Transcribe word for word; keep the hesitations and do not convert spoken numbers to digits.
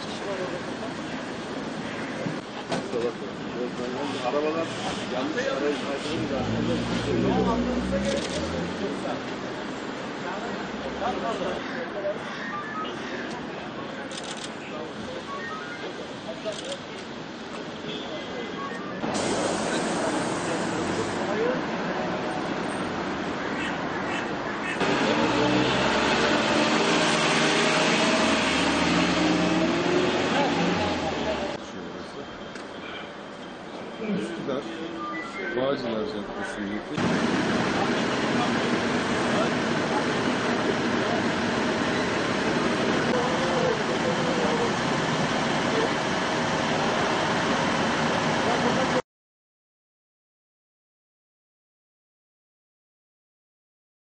kişi var orada? Arabalar yanlış arayı kaydırınca aslında Anlamınıza gerek yok. Üsküdar, Bağcılar Caddesi'ndeki